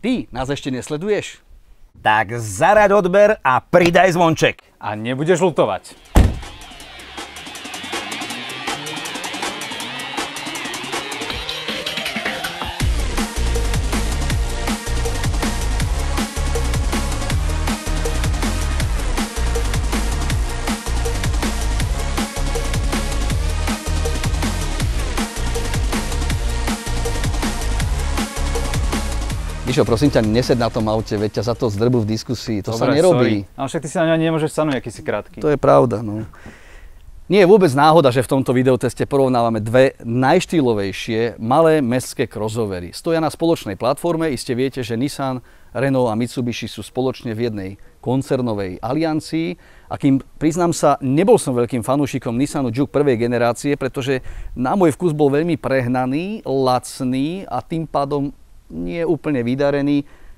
ty nás ešte nesleduješ? Tak zaraď odber a pridaj zvonček. A nebudeš ľutovať. Mišo, prosím ťa, nesed na tom aute, veď ťa za to zdrbu v diskusii, to dobre, sa nerobí. Sorry. Ale však ty si na ňa nemôžeš sadnúť, aký si krátky. To je pravda, no. Nie je vôbec náhoda, že v tomto videoteste porovnávame dve najštýlovejšie malé mestské crossovery. Stoja na spoločnej platforme, iste viete, že Nissan, Renault a Mitsubishi sú spoločne v jednej koncernovej aliancii. A kým, priznám sa, nebol som veľkým fanúšikom Nissanu Juke prvej generácie, pretože na môj vkus bol veľmi prehnaný, lacný a tým pádom nie úplne vydarený.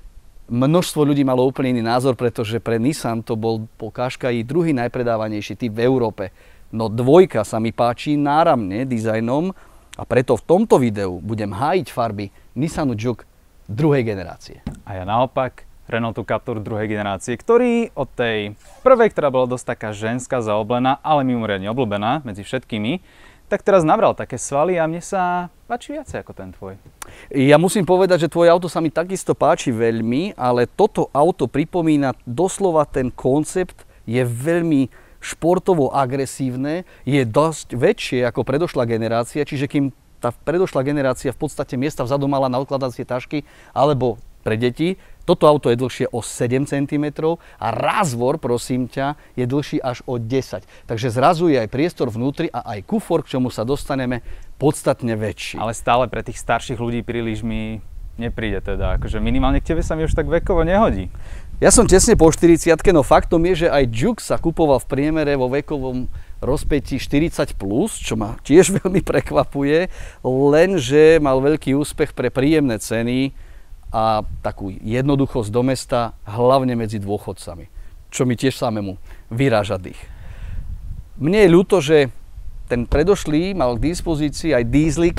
Množstvo ľudí malo úplne iný názor, pretože pre Nissan to bol po Qashqai druhý najpredávanejší typ v Európe. No dvojka sa mi páči náramne dizajnom a preto v tomto videu budem hájiť farby Nissanu Juke druhej generácie. A ja naopak Renaultu Captur druhej generácie, ktorý od tej prvej, ktorá bola dosť taká ženská, zaoblená, ale mimoriadne obľúbená medzi všetkými, tak teraz nabral také svaly a mne sa páči viacej ako ten tvoj. Ja musím povedať, že tvoje auto sa mi takisto páči veľmi, ale toto auto pripomína doslova ten koncept, je veľmi športovo agresívne, je dosť väčšie ako predošlá generácia, čiže kým tá predošlá generácia v podstate miesta vzadu mala na odkladacie tašky alebo pre deti, toto auto je dlhšie o 7 cm a rázvor, prosím ťa, je dlhší až o 10. Takže zrazu je aj priestor vnútri a aj kufor, k čomu sa dostaneme, podstatne väčší. Ale stále pre tých starších ľudí príliš mi nepríde teda, akože minimálne k tebe sa mi už tak vekovo nehodí. Ja som tesne po 40-ke, no faktom je, že aj Juke sa kupoval v priemere vo vekovom rozpätí 40+, čo ma tiež veľmi prekvapuje, lenže mal veľký úspech pre príjemné ceny a takú jednoduchosť do mesta, hlavne medzi dôchodcami, čo mi tiež samému vyráža dých. Mne je ľúto, že ten predošlý mal k dispozícii aj dízlik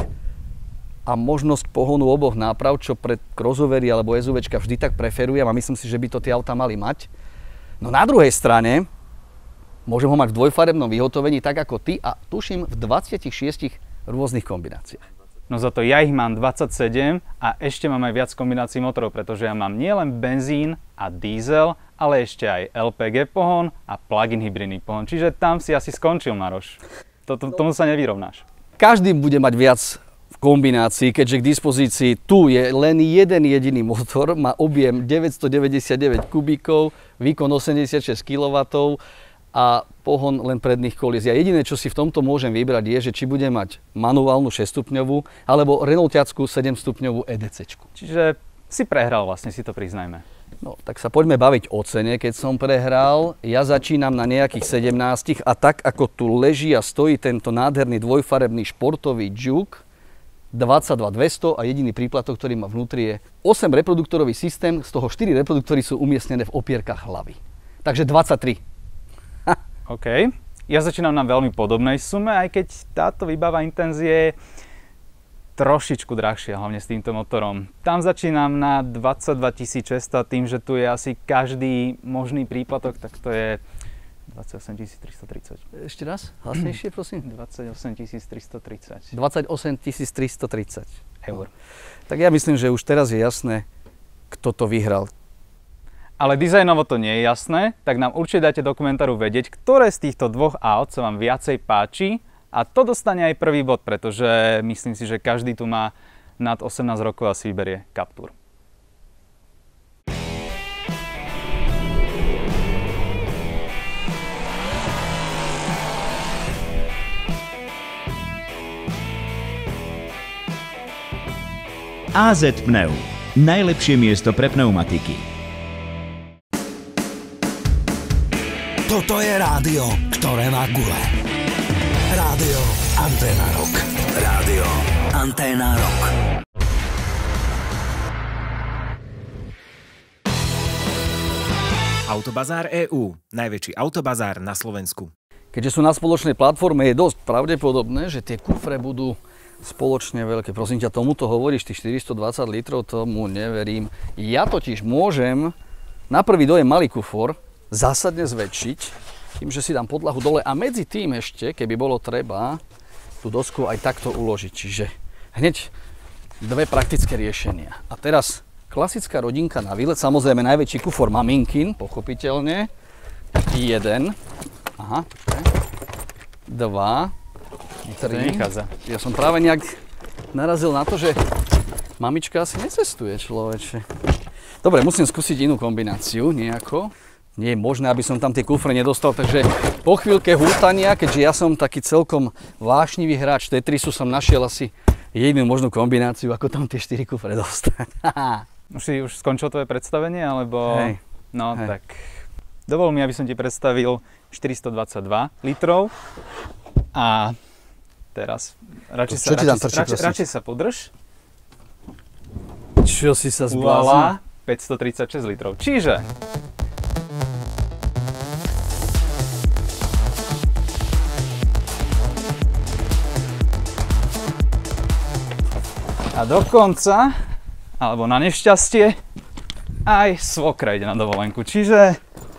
a možnosť pohonu oboch náprav, čo pre crossovery alebo SUVčka vždy tak preferujem a myslím si, že by to tie autá mali mať. No na druhej strane môžem ho mať v dvojfarebnom vyhotovení tak ako ty a tuším v 26 rôznych kombináciách. No za to ja ich mám 27 a ešte mám aj viac kombinácií motorov, pretože ja mám nielen benzín a diesel, ale ešte aj LPG pohon a plug-in hybridný pohon. Čiže tam si asi skončil, Maroš. Tomu sa nevyrovnáš. Každý bude mať viac v kombinácii, keďže k dispozícii tu je len jeden jediný motor, má objem 999 kubíkov, výkon 86 kW a pohon len predných kolíz. Ja jediné, čo si v tomto môžem vybrať, je, že či budem mať manuálnu 6-stupňovú alebo Renaultiackú 7-stupňovú EDC-čku. Čiže si prehral vlastne, si to priznajme. No, tak sa poďme baviť o cene, keď som prehral. Ja začínam na nejakých 17 a tak ako tu leží a stojí tento nádherný dvojfarebný športový Juke 22 200 a jediný príplatok, ktorý má vnútri je 8 reproduktorový systém, z toho 4 reproduktory sú umiestnené v opierkach hlavy. Takže 23. OK. Ja začínam na veľmi podobnej sume, aj keď táto výbava Intenzie je trošičku drahšia, hlavne s týmto motorom. Tam začínam na 22 600 tým, že tu je asi každý možný príplatok, tak to je 28 330. Ešte raz? Hlasnejšie, prosím. 28 330. 28 330 eur. Tak ja myslím, že už teraz je jasné, kto to vyhral. Ale dizajnovo to nie je jasné, tak nám určite dajte do komentáru vedieť, ktoré z týchto dvoch aut sa vám viacej páči a to dostane aj prvý bod, pretože myslím si, že každý tu má nad 18 rokov a si vyberie Captur. AZ Pneu. Najlepšie miesto pre pneumatiky. Toto je rádio, ktoré má gule. Rádio Anténa Rock. Rádio Anténa Rock. Autobazár EU. Najväčší autobazár na Slovensku. Keďže sú na spoločnej platforme, je dosť pravdepodobné, že tie kufre budú spoločne veľké. Prosím ťa, tomuto hovoríš, tých 420 litrov, tomu neverím. Ja totiž môžem na prvý dojem malý kufor zásadne zväčšiť, tým, že si dám podlahu dole a medzi tým ešte, keby bolo treba, tú dosku aj takto uložiť. Čiže hneď dve praktické riešenia. A teraz klasická rodinka na výlet, samozrejme najväčší kufor maminkin, pochopiteľne. Jeden, aha, počkaj, dva, tri. Ja som práve nejak narazil na to, že mamička asi necestuje, človeče. Dobre, musím skúsiť inú kombináciu nejako. Nie je možné, aby som tam tie kufre nedostal, takže po chvíľke hútania, keďže ja som taký celkom vášnivý hráč Tetrisu, som našiel asi jedinú možnú kombináciu, ako tam tie 4 kufre dostať. Už skončilo tvoje predstavenie, alebo... Hej. No Hej. tak, dovol mi, aby som ti predstavil 422 litrov a teraz radšej sa podrž. Čo si sa Uvala zbláznil? 536 litrov. Čiže a dokonca, alebo na nešťastie, aj svokra ide na dovolenku. Čiže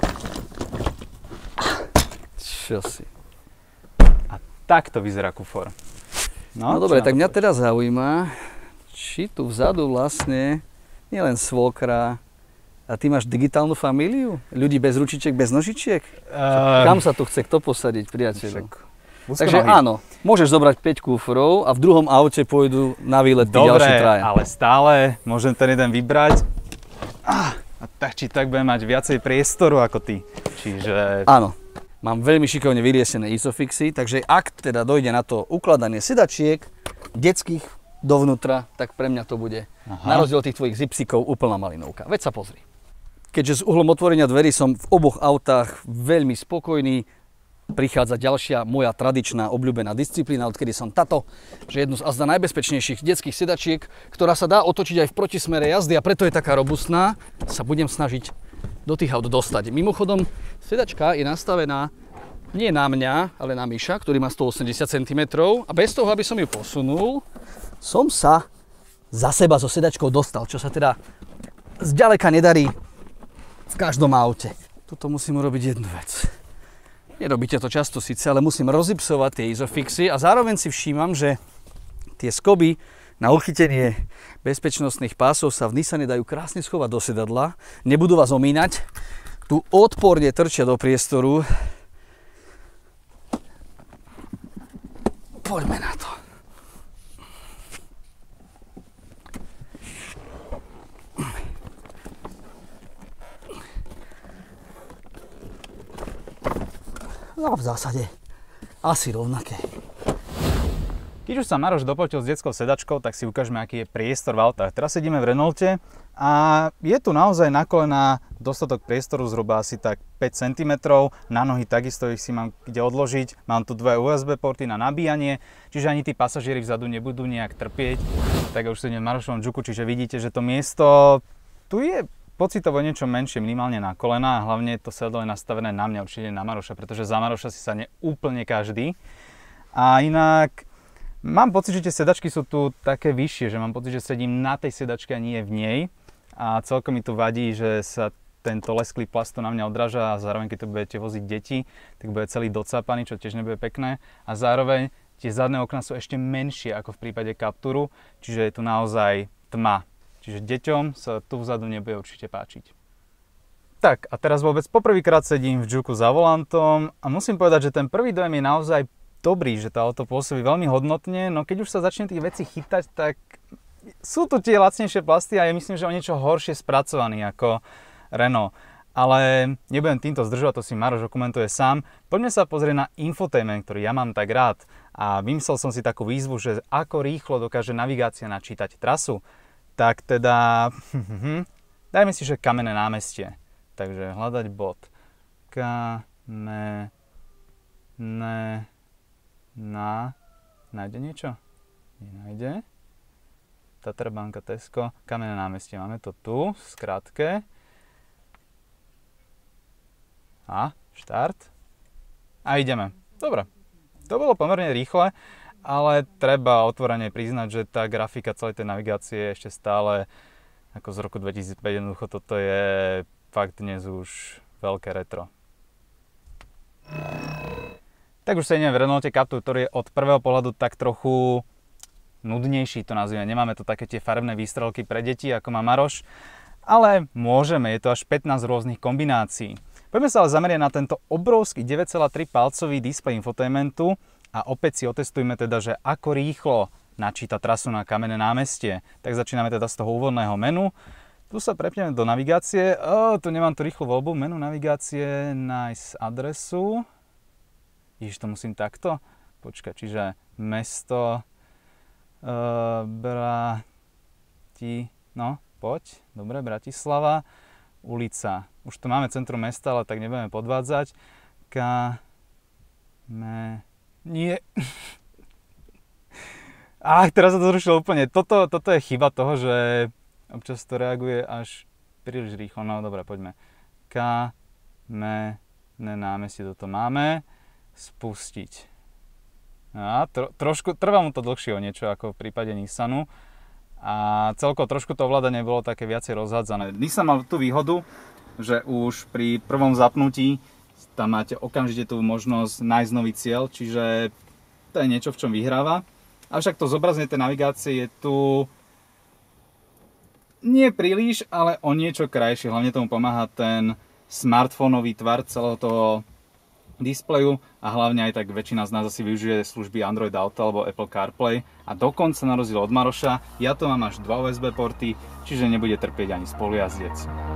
Čo si? a takto vyzerá kufor. No dobre, tak mňa teraz zaujíma, či tu vzadu vlastne nielen svokra, a ty máš digitálnu famíliu? Ľudí bez ručičiek, bez nožičiek? Kam sa tu chce kto posadiť, priateľu? Takže áno, môžeš zobrať 5 kufrov a v druhom aute pôjdu na výlet tí ďalší traja. Ale stále môžem ten jeden vybrať a tak či tak budem mať viacej priestoru ako ty. Čiže... Áno, mám veľmi šikovne vyriesené Isofixy, takže ak teda dojde na to ukladanie sedačiek detských dovnútra, tak pre mňa to bude na rozdiel tých tvojich zipsikov úplná malinovka. Veď sa pozri. Keďže s uhlom otvorenia dverí som v oboch autách veľmi spokojný, prichádza ďalšia moja tradičná obľúbená disciplína, odkedy som tato, že jednu z azda najbezpečnejších detských sedačiek, ktorá sa dá otočiť aj v protismere jazdy a preto je taká robustná, sa budem snažiť do tých aut dostať. Mimochodom, sedačka je nastavená nie na mňa, ale na Miša, ktorý má 180 cm a bez toho, aby som ju posunul, som sa za seba so sedačkou dostal, čo sa teda zďaleka nedarí v každom aute. Tuto musím urobiť jednu vec. Nerobíte to často síce, ale musím rozipsovať tie Isofixy a zároveň si všímam, že tie skoby na uchytenie bezpečnostných pásov sa v Nissane dajú krásne schovať do sedadla. Nebudú vás omínať. Tu odporne trčia do priestoru. Poďme na to. No v zásade asi rovnaké. Keď už sa Maroš dopotil s detskou sedačkou, tak si ukážeme, aký je priestor v autách. Teraz sedíme v Renaulte a je tu naozaj na kolená dostatok priestoru, zhruba asi tak 5 cm. Na nohy takisto ich si mám kde odložiť. Mám tu dve USB porty na nabíjanie, čiže ani tí pasažieri vzadu nebudú nejak trpieť. Tak už sedím v Marošovom džuku, čiže vidíte, že to miesto tu je pocitovo niečo menšie, minimálne na kolená a hlavne to sedadlo je nastavené na mňa, určite na Maroša, pretože za Maroša si sadne úplne každý. A inak mám pocit, že tie sedačky sú tu také vyššie, že mám pocit, že sedím na tej sedačke a nie v nej. A celkom mi tu vadí, že sa tento lesklý plast na mňa odráža a zároveň keď tu budete voziť deti, tak bude celý docápaný, čo tiež nebude pekné. A zároveň tie zadné okná sú ešte menšie ako v prípade Capturu, čiže je tu naozaj tma. Čiže deťom sa tu vzadu nebude určite páčiť. Tak a teraz vôbec poprvýkrát sedím v džuku za volantom a musím povedať, že ten prvý dojem je naozaj dobrý, že to auto pôsobí veľmi hodnotne, no keď už sa začne tých vecí chytať, tak sú tu tie lacnejšie plasty a ja myslím, že o niečo horšie spracovaný ako Renault. Ale nebudem týmto zdržovať, to si Maroš dokumentuje sám. Poďme sa pozrieť na infotainment, ktorý ja mám tak rád. A vymyslel som si takú výzvu, že ako rýchlo dokáže navigácia načítať trasu. Tak teda, dajme si, že Kamenné námestie. Takže hľadať bod. Kamenné nájde niečo? Nenájde. Tatrabanka, Tesco, Kamenné námestie. Máme to tu, v skratke. A, štart. A ideme. Dobre. To bolo pomerne rýchle. ale treba otvorene priznať, že tá grafika celej tej navigácie je ešte stále ako z roku 2005, jednoducho toto je fakt dnes už veľké retro. Tak už sa ideme v Renault Captur, ktorý je od prvého pohľadu tak trochu nudnejší, to nazvime. Nemáme tu také tie farebné výstrelky pre deti, ako má Maroš, ale môžeme, je to až 15 rôznych kombinácií. Poďme sa ale zameriať na tento obrovský 9,3 palcový displej infotainmentu a opäť si otestujme teda, že ako rýchlo načíta trasu na Kamenné námestie. Tak začíname teda z toho úvodného menu. Tu sa prepneme do navigácie. Tu nemám tu rýchlu voľbu. Menu navigácie, nájsť adresu. Ježiš, to musím takto? Počkaj, čiže mesto... No, poď. Dobre, Bratislava. Ulica. Už tu máme centrum mesta, ale tak nebudeme podvádzať. Nie. Teraz sa to zrušilo úplne. Toto je chyba toho, že občas to reaguje až príliš rýchlo. No dobre, poďme. Kamenné námestie, toto máme. Spustiť. Trošku, trvá mu to dlhšie o niečo ako v prípade Nissanu. A celkovo trošku to ovládanie bolo také viacej rozhádzané. Nissan mal tú výhodu, že už pri prvom zapnutí tam máte okamžite tú možnosť nájsť nový cieľ, čiže to je niečo, v čom vyhráva. Avšak to zobrazenie tej navigácie je tu nie príliš, ale o niečo krajšie. Hlavne tomu pomáha ten smartfónový tvar celého toho displeju a hlavne aj tak väčšina z nás asi využije služby Android Auto alebo Apple CarPlay a dokonca na rozdiel od Maroša, ja to mám až 2 USB porty, čiže nebude trpieť ani spolujazdec.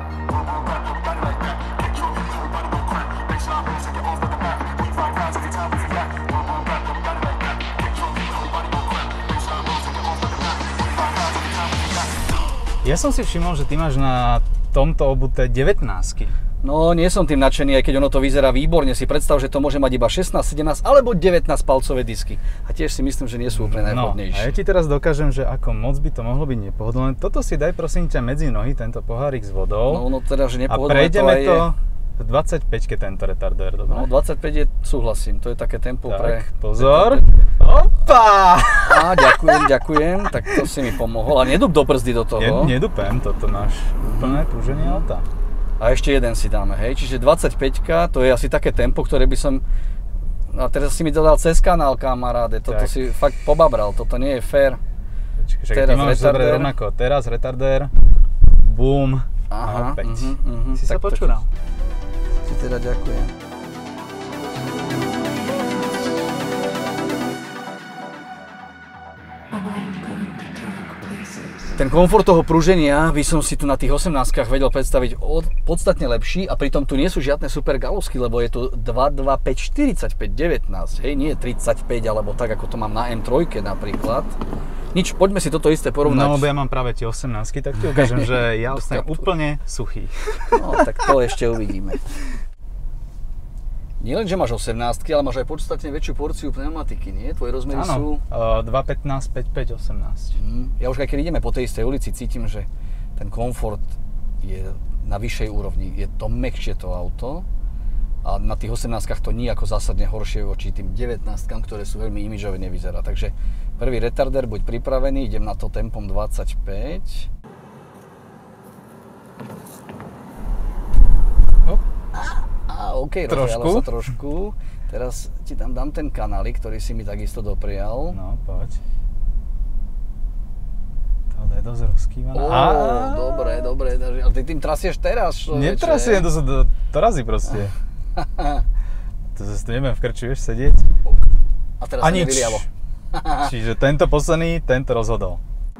Ja som si všimol, že ty máš na tomto obuté 19-ky. No, nie som tým nadšený, aj keď ono to vyzerá výborne. Si predstav, že to môže mať iba 16, 17 alebo 19 palcové disky. A tiež si myslím, že nie sú úplne najvhodnejšie. No, a ja ti teraz dokážem, že ako moc by to mohlo byť nepohodlné. Toto si daj prosím ťa medzi nohy, tento pohárik s vodou. No teda, že nepohodlné. A prejdeme to v 25-ke tento retardér, dobre? No, 25 je, súhlasím, to je také tempo tak, pre... pozor. Opa! Ďakujem, tak to si mi pomohol. A nedup do brzdy do toho. Nedupem, toto máš úplné prúženie auta. A ešte jeden si dáme, hej, čiže 25-ka, to je asi také tempo, ktoré by som... A teraz si mi dodal cez kanál, kamaráde, toto si fakt pobabral, toto nie je fér. Počkej, ty máš zobrať rovnako, teraz retardér, boom, a opäť. Si sa počúral. Ti teda ďakujem. Ten komfort toho pruženia by som si tu na tých 18-kách vedel predstaviť podstatne lepší a pritom tu nie sú žiadne super galovsky, lebo je tu 225 45 19, hej, nie 35 alebo tak, ako to mám na M3 napríklad. Nič, poďme si toto isté porovnať. No, lebo ja mám práve tie 18-ky, tak ti ukážem, že ja ostanem úplne suchý. No, tak to ešte uvidíme. Nie len, že máš 18-ky, ale máš aj podstatne väčšiu porciu pneumatiky, nie? Tvoje rozmery sú... Áno, 2.15, 5.5, 18. Ja už aj keď ideme po tej istej ulici, cítim, že ten komfort je na vyššej úrovni. Je to mäkšie to auto a na tých 18-kách to nijako zásadne horšie voči tým 19-kám, ktoré sú veľmi imidžové, nevyzerá. Takže prvý retardér, buď pripravený, idem na to tempom 25. OK, rozjalo sa trošku. Teraz ti tam dám ten kanálik, ktorý si mi takisto doprial. No, poď. To je dosť rozkývané. Dobre. Ale ty tým trasieš teraz, človeče. Netrasiem, to razí proste. To zase nebudem v krči, vieš, sedieť. A teraz sa nevylialo. Čiže tento posledný, tento rozhodol.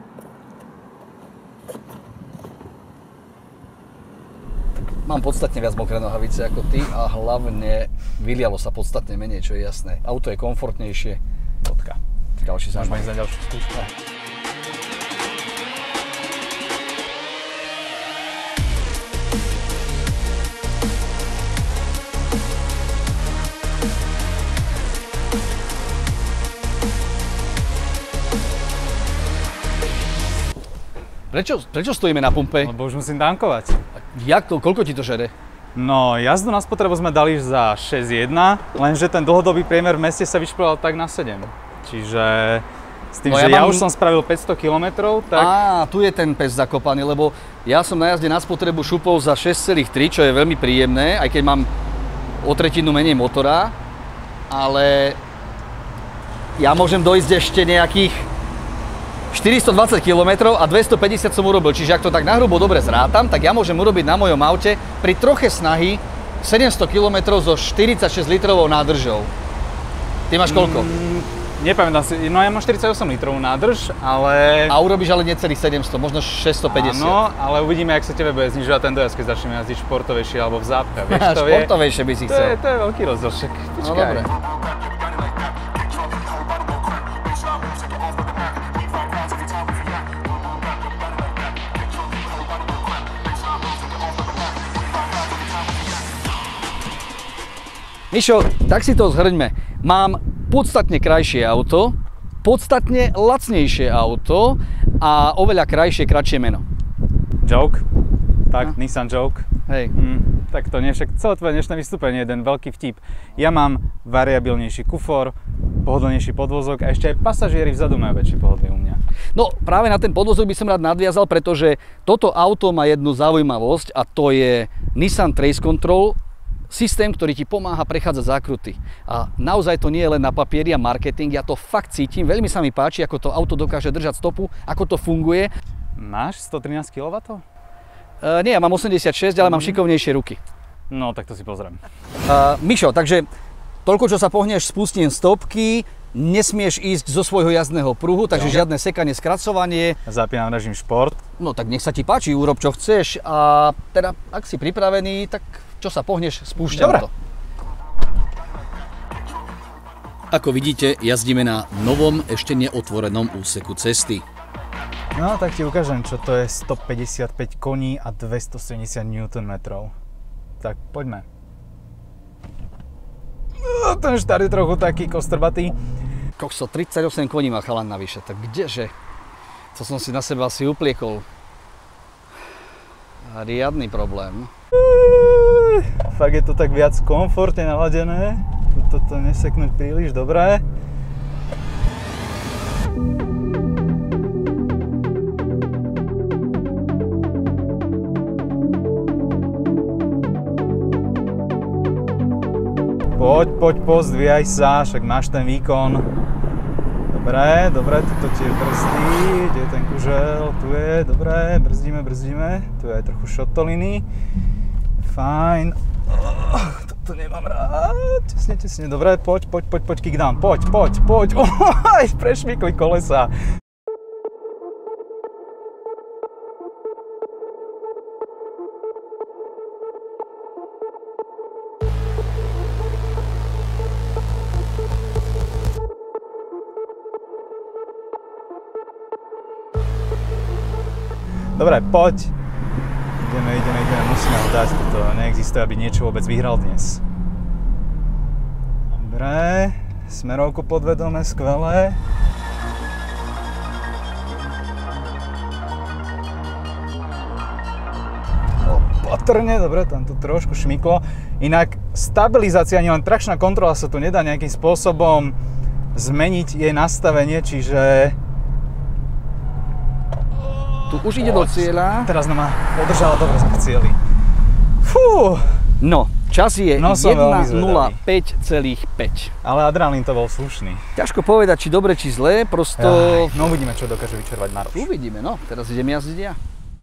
Mám podstatne viac mokré nohavice ako ty a hlavne vylialo sa podstatne menej, čo je jasné. Auto je komfortnejšie. Bodka. Ďalší sa môžeme ísť na ďalšiu skúšku. Prečo stojíme na pumpe? Lebo už musím tankovať. Koľko ti to žere? No, jazdu na spotrebu sme dali za 6,1, lenže ten dlhodobý priemer v meste sa vyšplhal tak na 7. Čiže s tým, že ja už som spravil 500 km, tak... Tu je ten pes zakopaný, lebo ja som na jazde na spotrebu šupol za 6,3, čo je veľmi príjemné, aj keď mám o tretinu menej motora, ale ja môžem dojsť ešte nejakých 420 km a 250 som urobil, čiže ak to tak nahrubo dobre zrátam, tak ja môžem urobiť na mojom aute pri troche snahy 700 km so 46 litrovou nádržou. Ty máš koľko? Nepamätám si, no ja mám 48 litrovú nádrž, ale... A urobíš ale necelých 700, možno 650. Áno, ale uvidíme, jak sa tebe bude znižovať ten dojazd, keď začneme jazdiť športovejšie alebo v zápka, vieš, to je... Športovejšie by si chcel. To je veľký rozdiel, však počkaj. No dobre. Mišo, tak si to zhrňme. Mám podstatne krajšie auto, podstatne lacnejšie auto a oveľa kratšie meno. Joke? Tak, Nissan Joke. Hej. Tak to nie, však celé tvoje dnešné vystúpenie je jeden veľký vtip. Ja mám variabilnejší kufor, pohodlnejší podvozok a ešte aj pasažieri vzadu majú väčší pohodlie u mňa. No práve na ten podvozok by som rád nadviazal, pretože toto auto má jednu zaujímavosť a to je Nissan Trace Control, systém, ktorý ti pomáha prechádzať zákruty. A naozaj to nie je len na papieri a marketing, ja to fakt cítim, veľmi sa mi páči, ako to auto dokáže držať stopu, ako to funguje. Máš 113 kW? Nie, ja mám 86, ale mám šikovnejšie ruky. No, tak to si pozriem. Mišo, takže toľko, čo sa pohneš, spustím stopky, nesmieš ísť zo svojho jazdného pruhu, takže žiadne sekanie, skracovanie. Zapínam režim šport. No tak nech sa ti páči, urob čo chceš a teda, ak si pripravený, tak čo sa pohneš, spúšťam to. Ako vidíte, jazdíme na novom, ešte neotvorenom úseku cesty. No, tak ti ukážem, čo to je 155 koní a 270 Nm. Tak, poďme. No, ten štart je trochu taký kostrbatý. Kokso, 38 koní má chalan navyše, tak kdeže? To som si na seba asi upliekol. Riadny problém. Fakt je to tak viac komfortne naladené. Toto neseknúť príliš dobré. Poď, pozdvíjaj sa, však máš ten výkon. Dobre, tuto tie brzdy, kde je ten kužel, tu je, dobre, brzdíme, tu je aj trochu šotoliny. Fajn. Toto nemám rád, tesne, dobre, poď, kickdown, poď, prešmykli kolesa. Dobre, poď. Ideme, musíme ho dať, toto neexistuje, aby niečo vôbec vyhral dnes. Dobre, smerovku podvedome, skvelé. Opatrne, dobre, tam tu trošku šmyklo. Inak stabilizácia, nielen trakčná kontrola sa tu nedá nejakým spôsobom zmeniť jej nastavenie, čiže... Tu už ide do cieľa. Teraz ma podržala dobre v cieli. Fú. No, čas je No, 1:05,5. Ale adrenalín to bol slušný. Ťažko povedať, či dobre, či zlé, prosto... No uvidíme, čo dokáže vyčervať Maroš. Uvidíme, no. Teraz idem jazdiť ja.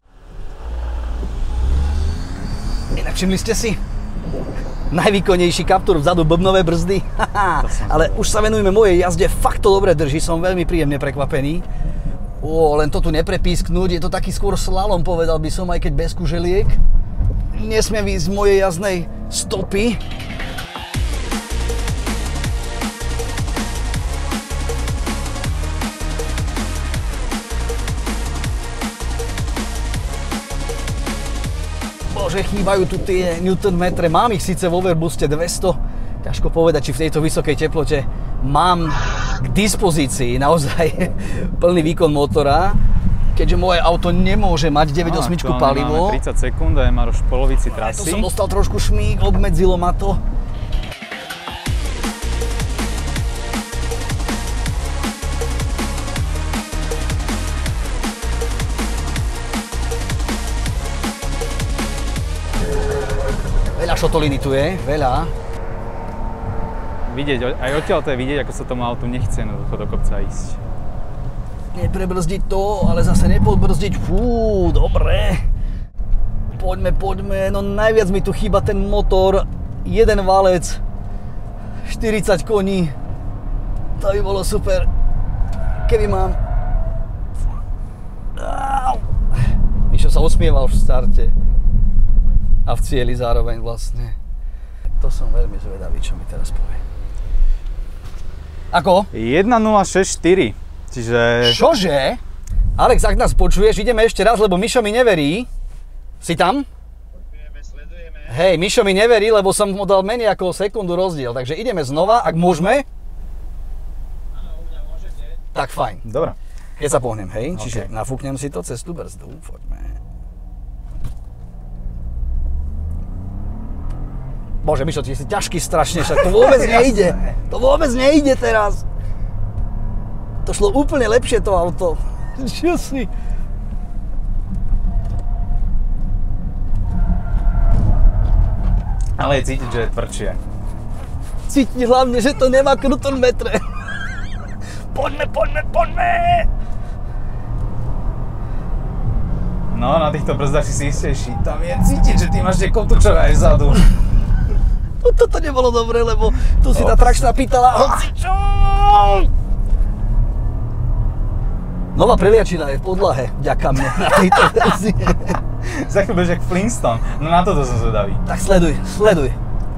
Inak všimli ste si? Najvýkonnejší Captur vzadu, bobnové brzdy. Ale už sa venujeme mojej jazde, fakt to dobre drží, som veľmi príjemne prekvapený. Len to tu neprepísknuť, je to taký skôr slalom, povedal by som, aj keď bez kuželiek. Nesmiem výjsť z mojej jazdnej stopy. Bože, chýbajú tu tie newtonmetre, mám ich síce v overbooste 200. Ťažko povedať, či v tejto vysokej teplote mám k dispozícii naozaj plný výkon motora, keďže moje auto nemôže mať 9.8 palivo. Máme 30 sekúnd a je Maroš v polovici trasy. Tu som dostal trošku šmík, obmedzilo ma to. Veľa šotoliny tu je, veľa. Vidieť, aj odtiaľ to je vidieť, ako sa tomu autu nechce jednoducho do kopca ísť. Neprebrzdiť to, ale zase nepodbrzdiť. Fú, dobre. Poďme, no najviac mi tu chýba ten motor. Jeden valec, 40 koní. To by bolo super, keby mám... Mišo sa usmieval v starte. A v cieli zároveň vlastne. To som veľmi zvedavý, čo mi teraz povie. Ako? 1064, čiže... Čože? Alex, ak nás počuješ, ideme ešte raz, lebo Mišo mi neverí. Si tam? Sledujeme. Hej, Mišo mi neverí, lebo som mu dal menej ako sekundu rozdiel. Takže ideme znova, ak môžeme. Áno, u mňa môžete. Tak fajn. Dobre. Keď sa pohnem, hej? Okay. Čiže nafúknem si to cez tú brzdu. Poďme. Bože, Mišo, ty si ťažký strašne, však to vôbec nejde. To vôbec nejde teraz. To šlo úplne lepšie to auto. Čo si? Ale je cítiť, že je tvrdšie. Cítiť hlavne, že to nemá krutonmetre. Poďme! No, na týchto brzdách si istejší. Tam je cítiť, že ty máš tie kotúčové aj vzadu. Toto nebolo dobre, lebo tu si tá trakčná pýtala hocičo. Nová preliačina je v podlahe, vďaka mne, na tejto verzii. Za chvíľu budeš jak Flintstone. No na toto som zvedavý. Tak sleduj.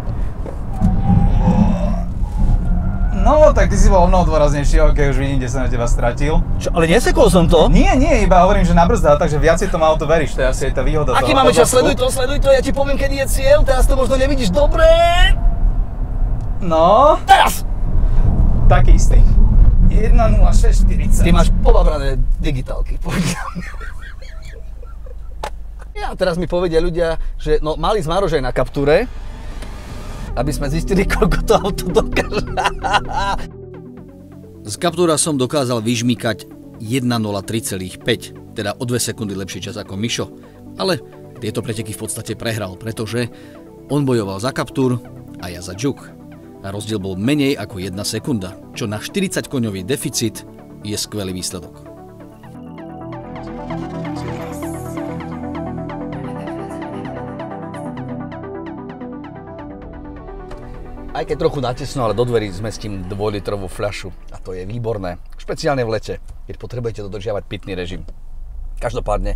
No, tak ty si bol mnoho dôraznejší, ok, už vidím, kde sa na teba stratil. Čo, ale nesekol som to? Nie, iba hovorím, že na brzdách, takže viacej tomu auto veríš, to je asi aj tá výhoda toho. Aký máme čas? podľazku. Sleduj to, ja ti poviem, kedy je cieľ, teraz to možno nevidíš dobre. No, Teraz! taký istý. 1.06.40. Ty máš pobabrané digitálky, povedal. Ja, teraz mi povedia ľudia, že no, mali sme Maroš aj na kaptúre, aby sme zistili, koľko to auto dokáže. Z kaptúra som dokázal vyžmýkať 1.03,5, teda o 2 sekundy lepší čas ako Mišo. Ale tieto preteky v podstate prehral, pretože on bojoval za kaptúr a ja za Juke. A rozdiel bol menej ako 1 sekunda, čo na 40-koňový deficit je skvelý výsledok. Aj keď trochu natesno, ale do dverí zmestím 2-litrovú fľašu a to je výborné. Špeciálne v lete, keď potrebujete dodržiavať pitný režim. Každopádne,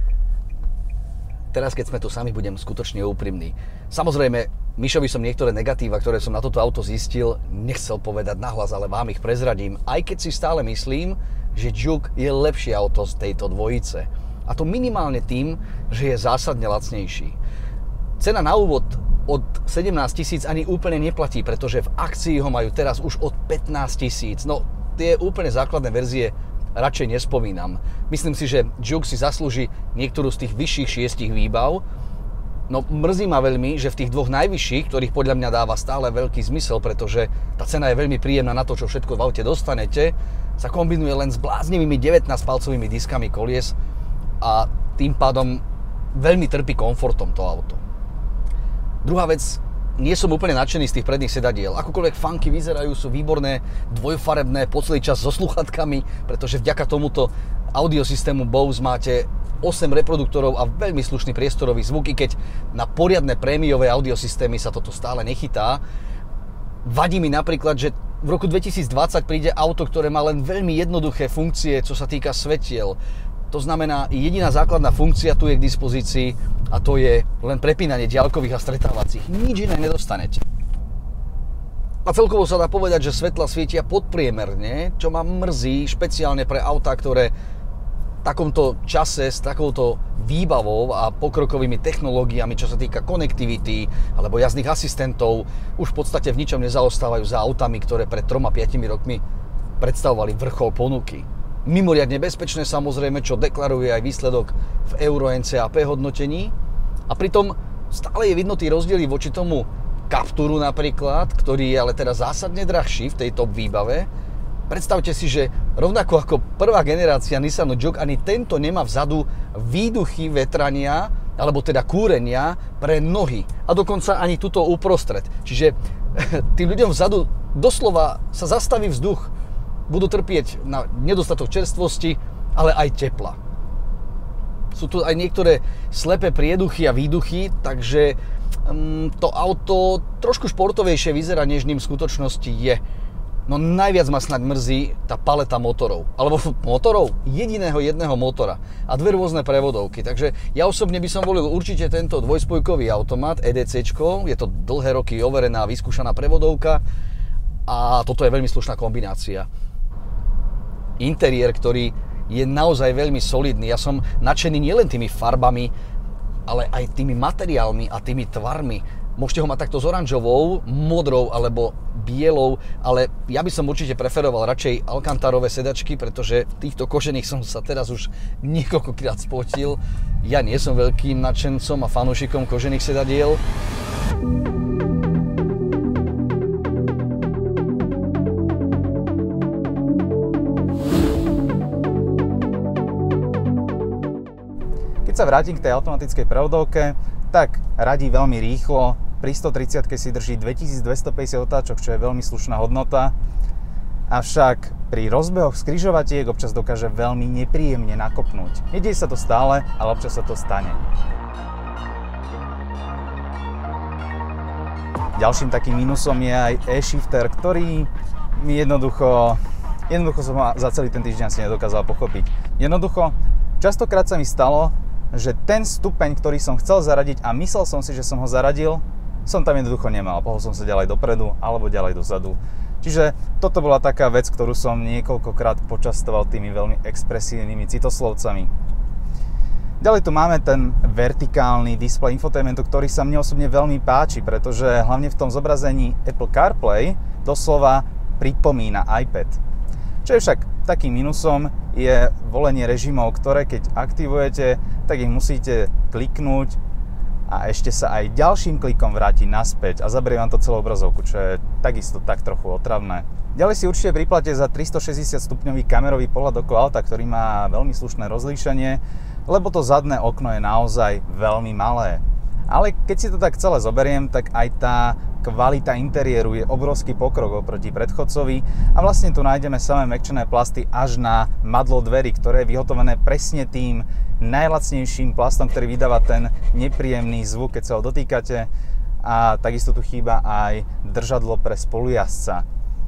teraz keď sme tu sami, budem skutočne úprimný. Samozrejme, Mišovi som niektoré negatíva, ktoré som na toto auto zistil, nechcel povedať nahlas, ale vám ich prezradím, aj keď si stále myslím, že Juke je lepšie auto z tejto dvojice. A to minimálne tým, že je zásadne lacnejší. Cena na úvod od 17 000 ani úplne neplatí, pretože v akcii ho majú teraz už od 15 000. No, tie úplne základné verzie radšej nespomínam. Myslím si, že Juke si zaslúži niektorú z tých vyšších 6 výbav. No, mrzí ma veľmi, že v tých dvoch najvyšších, ktorých podľa mňa dáva stále veľký zmysel, pretože tá cena je veľmi príjemná na to, čo všetko v aute dostanete, sa kombinuje len s bláznivými 19-palcovými diskami kolies a tým pádom veľmi trpí komfortom to auto. Druhá vec, nie som úplne nadšený z tých predných sedadiel. Akokoľvek funky vyzerajú, sú výborné, dvojfarebné, po celý čas so sluchatkami, pretože vďaka tomuto audiosystému Bose máte 8 reproduktorov a veľmi slušný priestorový zvuk, i keď na poriadne prémiové audiosystémy sa toto stále nechytá. Vadí mi napríklad, že v roku 2020 príde auto, ktoré má len veľmi jednoduché funkcie, čo sa týka svetiel. To znamená, jediná základná funkcia tu je k dispozícii a to je len prepínanie diaľkových a stretávacích. Nič iné nedostanete. A celkovo sa dá povedať, že svetla svietia podpriemerne, čo ma mrzí, špeciálne pre autá, ktoré v takomto čase s takouto výbavou a pokrokovými technológiami, čo sa týka konektivity alebo jazdných asistentov, už v podstate v ničom nezaostávajú za autami, ktoré pred 3-5 rokmi predstavovali vrchol ponuky. Mimoriadne bezpečné samozrejme, čo deklaruje aj výsledok v Euro NCAP hodnotení. A pritom stále je vidnutý rozdiely voči tomu Capturu napríklad, ktorý je ale teda zásadne drahší v tej top výbave. Predstavte si, že rovnako ako prvá generácia Nissanu Juke, ani tento nemá vzadu výduchy vetrania, alebo teda kúrenia pre nohy a dokonca ani tuto uprostred. Čiže tým ľuďom vzadu doslova sa zastaví vzduch, budú trpieť na nedostatok čerstvosti, ale aj tepla. Sú tu aj niektoré slepé prieduchy a výduchy, takže to auto trošku športovejšie vyzerá, než ním v skutočnosti je. No najviac ma snáď mrzí tá paleta motorov. Alebo motorov? Jedného motora. A dve rôzne prevodovky. Takže ja osobne by som volil určite tento dvojspojkový automat EDCčko. Je to dlhé roky overená, vyskúšaná prevodovka. A toto je veľmi slušná kombinácia. Interiér, ktorý je naozaj veľmi solidný. Ja som nadšený nielen tými farbami, ale aj tými materiálmi a tými tvarmi. Môžete ho mať takto s oranžovou, modrou alebo bielou, ale ja by som určite preferoval radšej alcantarové sedačky, pretože v týchto kožených som sa teraz už niekoľkokrát spotil. Ja nie som veľkým nadšencom a fanúšikom kožených sedadiel. Keď sa vrátim k tej automatickej prevodovke, tak radí veľmi rýchlo. Pri 130 si drží 2250 otáčok, čo je veľmi slušná hodnota. Avšak pri rozbehoch z križovatiek občas dokáže veľmi nepríjemne nakopnúť. Nedieje sa to stále, ale občas sa to stane. Ďalším takým mínusom je aj e-shifter, ktorý mi jednoducho som ho za celý ten týždeň asi nedokázal pochopiť. Jednoducho, častokrát sa mi stalo, že ten stupeň, ktorý som chcel zaradiť a myslel som si, že som ho zaradil, som tam jednoducho nemal. Pohol som sa ďalej dopredu alebo ďalej dozadu. Čiže toto bola taká vec, ktorú som niekoľkokrát počastoval tými veľmi expresívnymi citoslovcami. Ďalej tu máme ten vertikálny displej infotainmentu, ktorý sa mne osobne veľmi páči, pretože hlavne v tom zobrazení Apple CarPlay doslova pripomína iPad. Čo je však takým minusom, je volenie režimov, ktoré keď aktivujete, tak ich musíte kliknúť a ešte sa aj ďalším klikom vráti naspäť a zaberie vám to celú obrazovku, čo je takisto tak trochu otravné. Ďalej si určite priplatíte za 360 stupňový kamerový pohľad okolo auta, ktorý má veľmi slušné rozlíšenie, lebo to zadné okno je naozaj veľmi malé. Ale keď si to tak celé zoberiem, tak aj tá kvalita interiéru je obrovský pokrok oproti predchodcovi a vlastne tu nájdeme samé mäkčené plasty až na madlo dverí, ktoré je vyhotovené presne tým najlacnejším plastom, ktorý vydáva ten nepríjemný zvuk, keď sa ho dotýkate, a takisto tu chýba aj držadlo pre spolujazdca.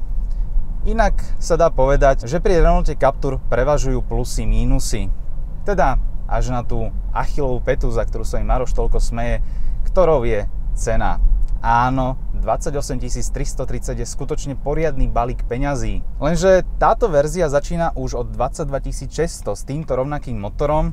Inak sa dá povedať, že pri Renault Captur prevažujú plusy mínusy. Teda až na tú Achillovú pätu, za ktorú sa im Maroš toľko smeje, ktorou je cena. Áno, 28 330 je skutočne poriadny balík peňazí. Lenže táto verzia začína už od 22 600 s týmto rovnakým motorom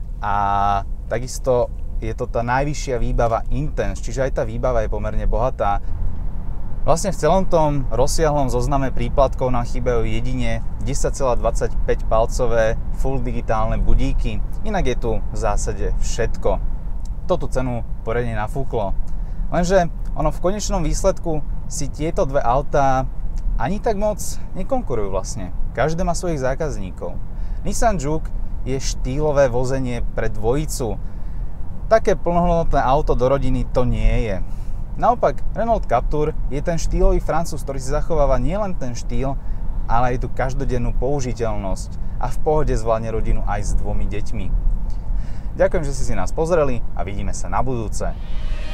a takisto je to tá najvyššia výbava Intense, čiže aj tá výbava je pomerne bohatá. Vlastne v celom tom rozsiahlom zozname príplatkov nám chýbajú jedine 10,25 palcové full digitálne budíky. Inak je tu v zásade všetko. Toto cenu poriadne nafúklo. Lenže ono v konečnom výsledku si tieto dve autá ani tak moc nekonkurujú vlastne. Každé má svojich zákazníkov. Nissan Juke je štýlové vozenie pre dvojicu. Také plnohodnotné auto do rodiny to nie je. Naopak, Renault Captur je ten štýlový Francúz, ktorý si zachováva nielen ten štýl, ale aj tú každodennú použiteľnosť a v pohode zvládne rodinu aj s 2 deťmi. Ďakujem, že ste si nás pozreli a vidíme sa na budúce.